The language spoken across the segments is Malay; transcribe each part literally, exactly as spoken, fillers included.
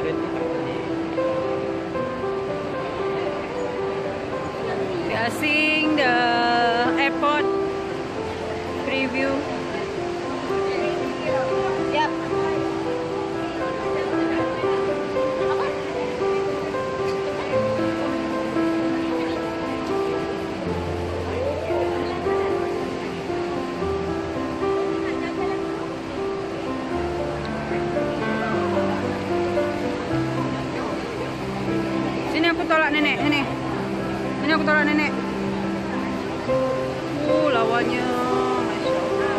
We are seeing the airport preview. Yep. Sini aku tolak nenek, sini. Sini aku tolak nenek. Oh, lawannya. Masya Allah.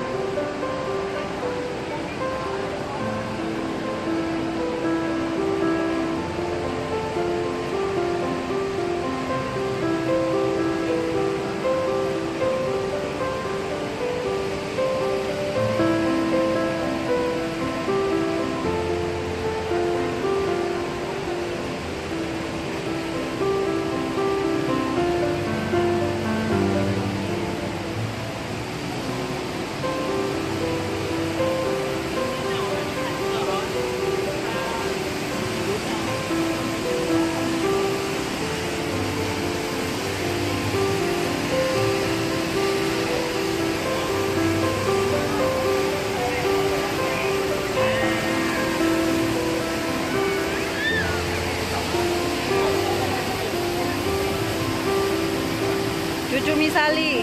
Cucu Misali.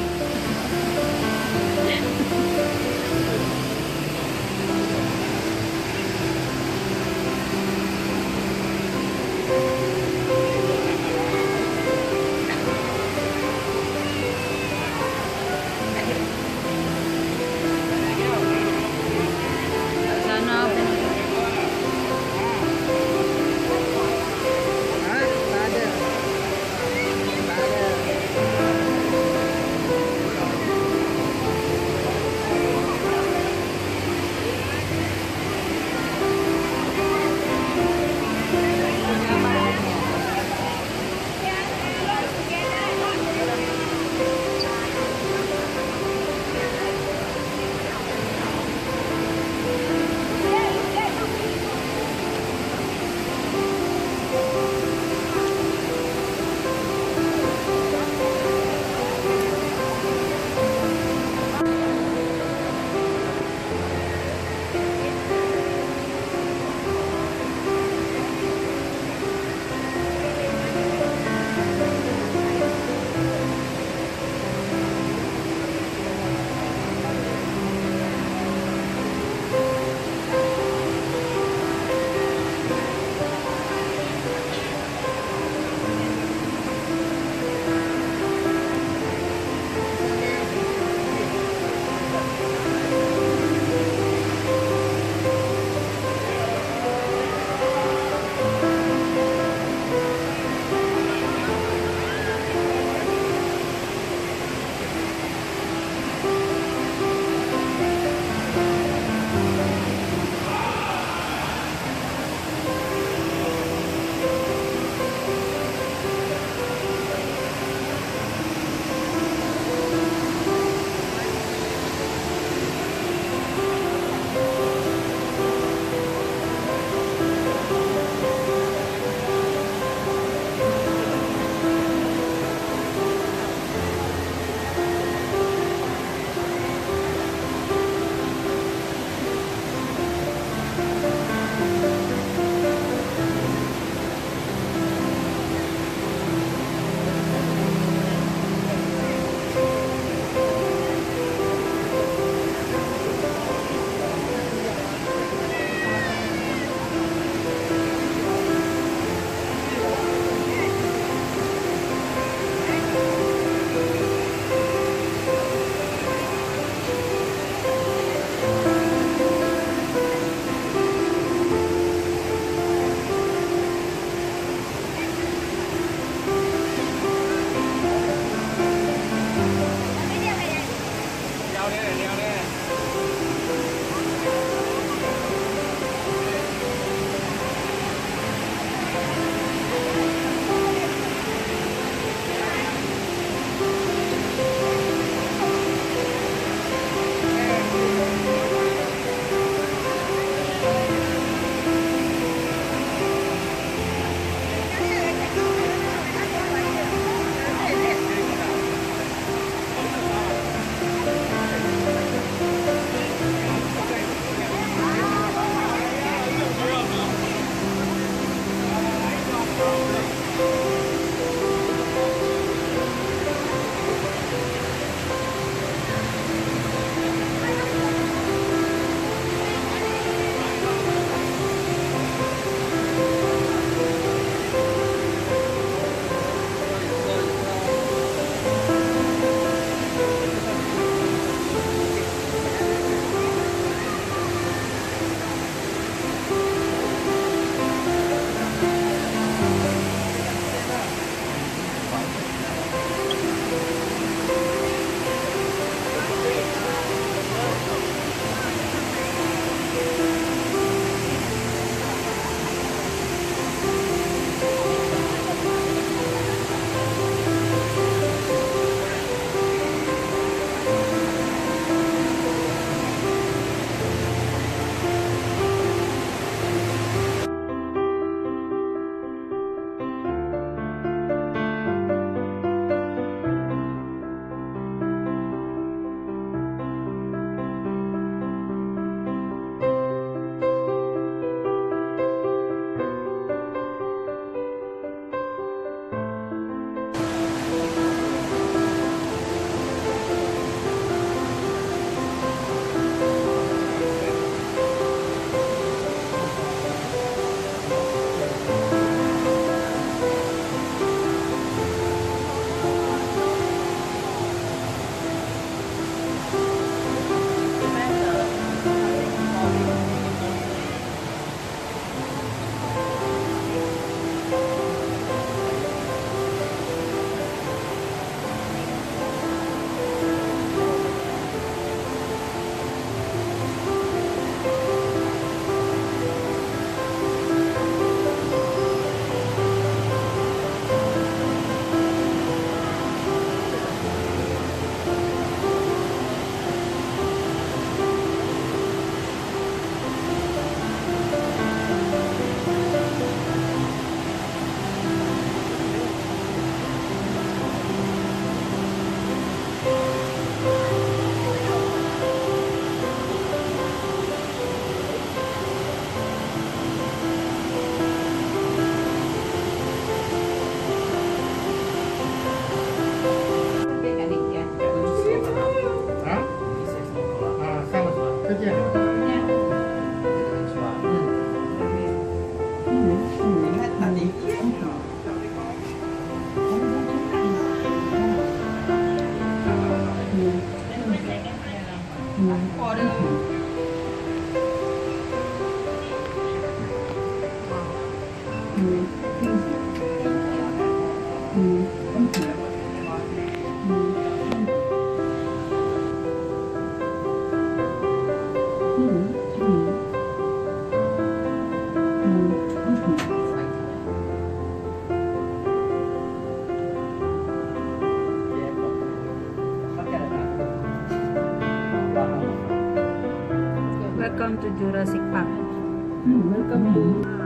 Welcome to Jurassic Park. Welcome to.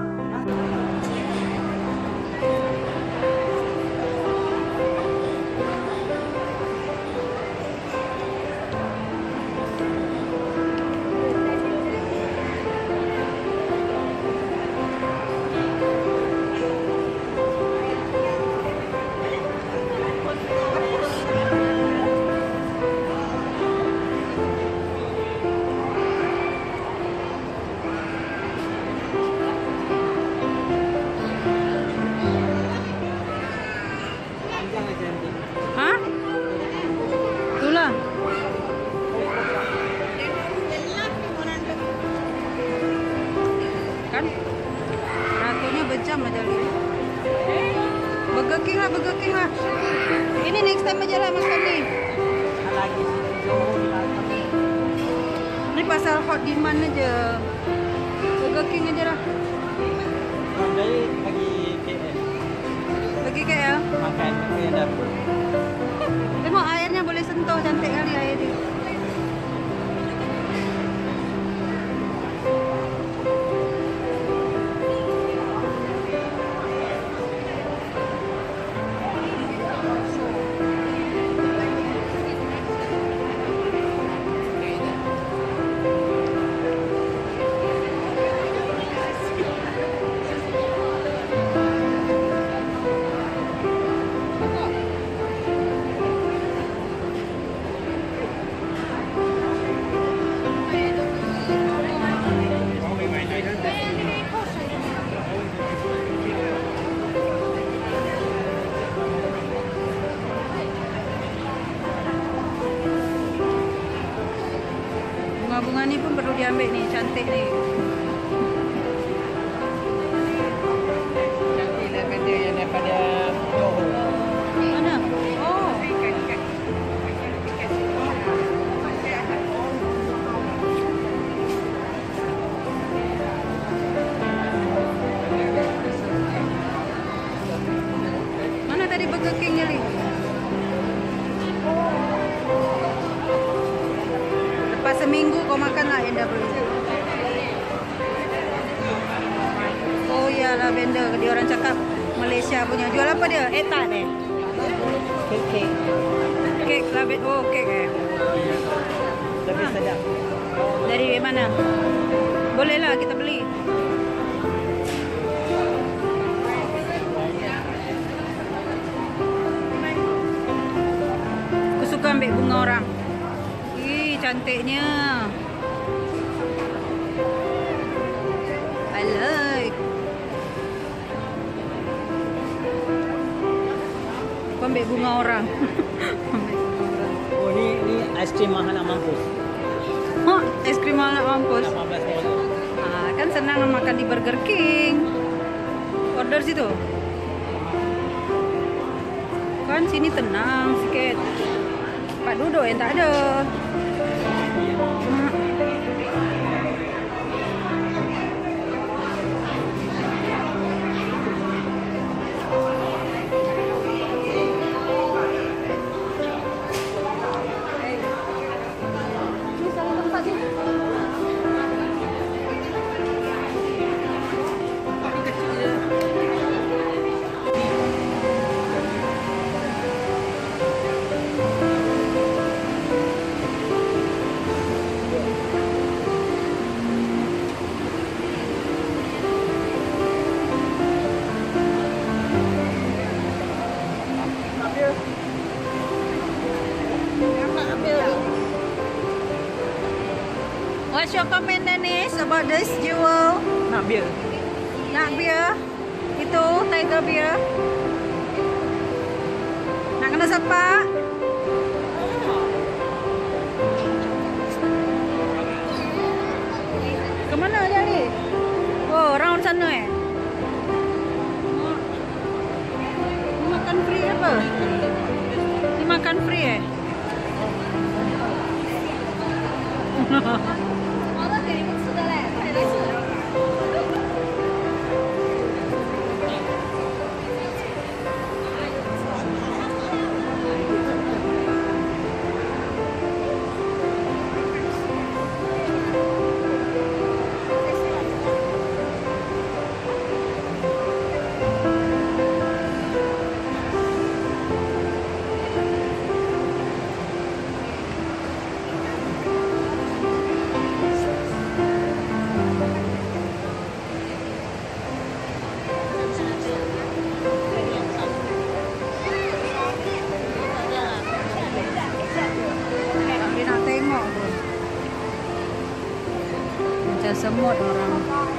Hah? Itulah. Kan? Ratunya berjam aja lihat. Burger King lah, Burger King lah. Ini next time aja lah makan nih. Ini pasal hot demand aja. Burger King aja lah. Dari pagi K L. Pergi K L. Makan ke dapur. Tengok airnya boleh sentuh, cantik kali air dia. Bunga-bunga ni pun perlu diambil nih, cantik nih. Cantik lah benda yang daripada Johor. Mana? Oh. Mana tadi Burger King nyali? Lepas seminggu kau makan lah Enda beli. Oh iyalah vendor, dia orang cakap Malaysia punya. Jual apa dia? Eh tak eh? Kek kek. Kek lah, oh kek eh. Lebih sedap. Dari mana? Boleh lah kita beli. Aku suka ambil bunga orang. Ih, cantiknya. I like. Aku ambil bunga orang. Ambil bunga orang. Oh ni ni aiskrim mahal nak mampus. Oh, es krim mahal nak mampus. lapan belas dolar. Ah, kan senang makan di Burger King. Order situ. Kan sini tenang sikit. Tempat duduk yang tak ada. Hmm. Ni salah tempat ni. What's your comment, Dennis, about this jewel? Nak bir. Nak beer? Itu tiger beer. Nak kena sepak? Ke mana jadi? Oh, round sana eh? apa? Ini makan free eh? Macam semut orang.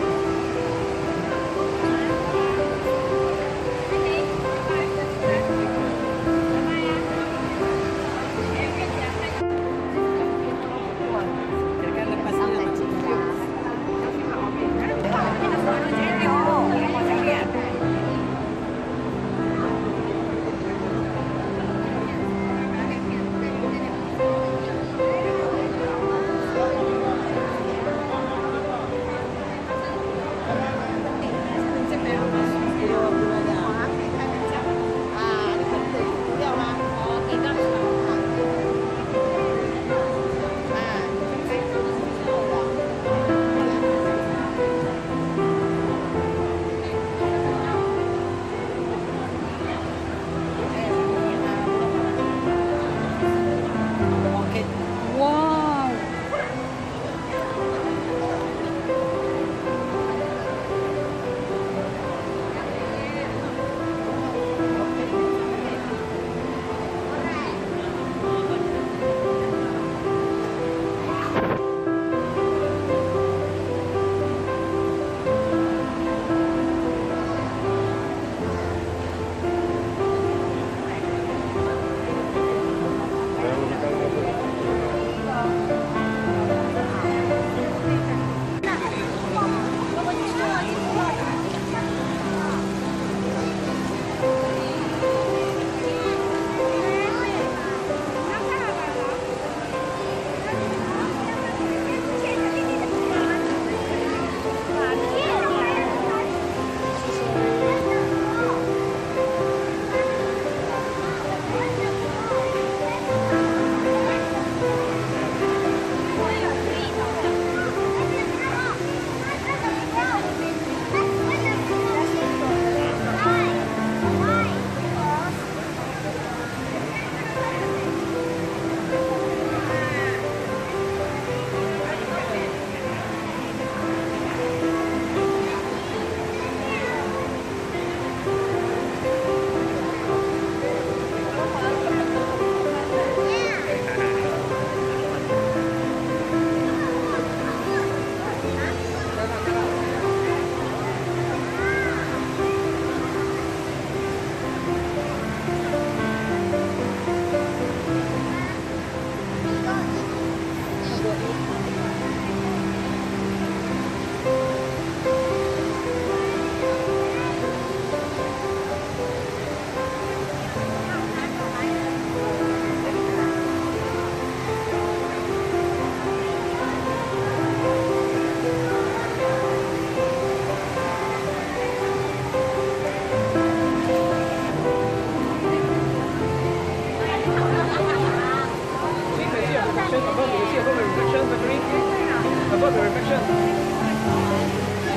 Above the reflection.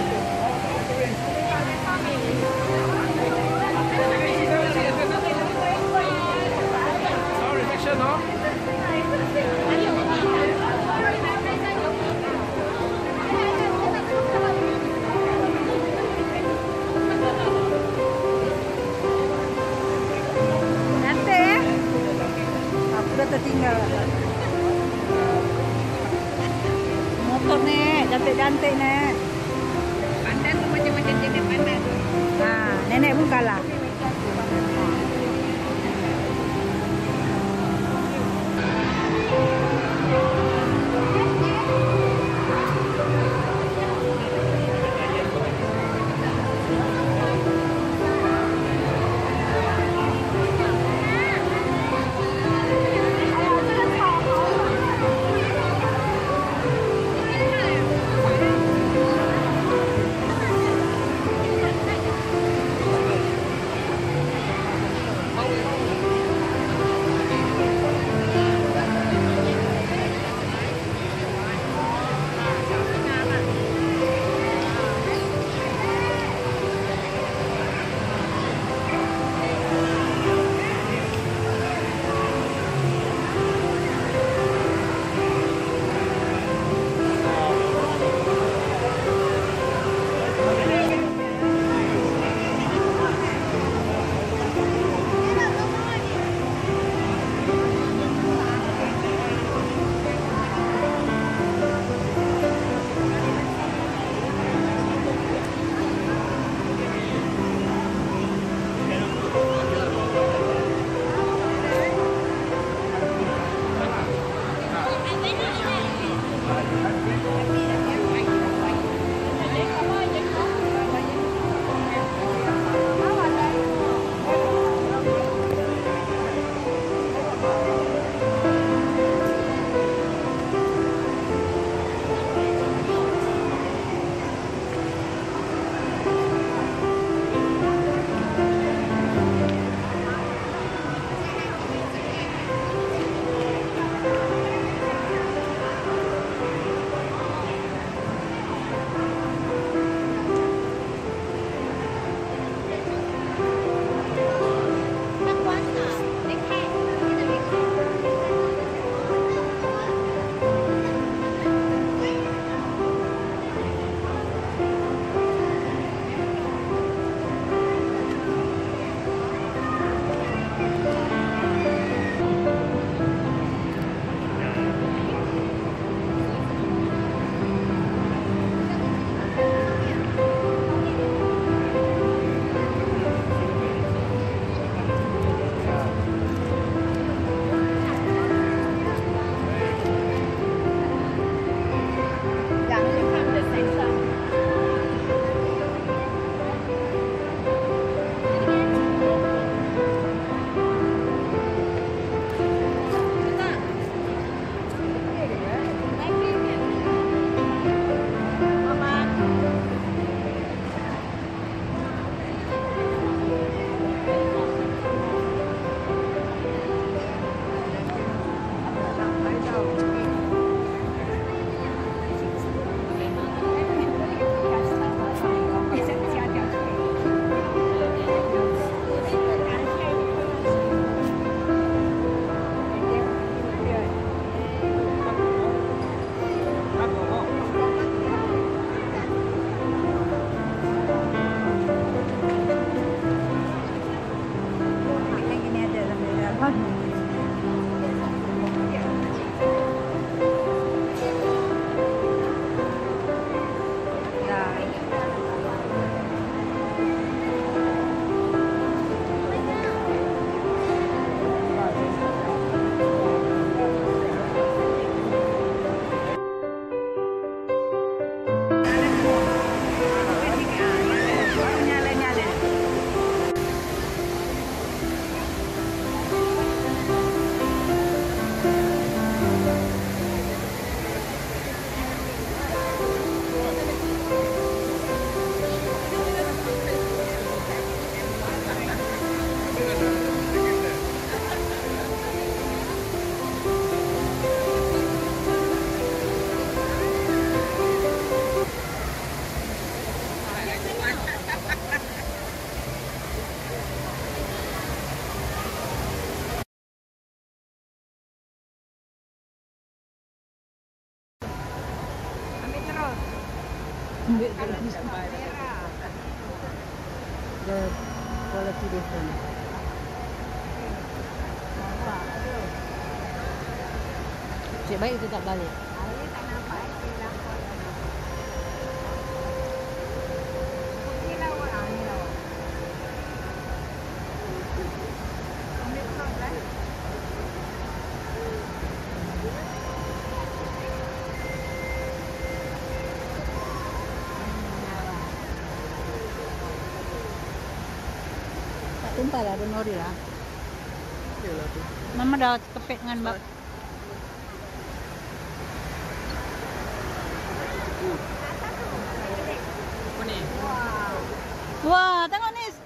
Oh, reflection, no? Nanti ya. Aku udah tertinggal. Motor nih, cantik-cantik nih. Pandan tuh macam-macam jenis pandan. Nah, nenek pun kalah. ambil terus. The quality different. Cik baik tu tak balik. Air tak nampak. Air lapar tak nampak. Ni lawa. Ah, ni lawa. Ambil kau lah. Tak tumpah lah, don't worry lah. Yalah tu. Mama dah kepek dengan bak. Apa ni? Wah, tengok ni.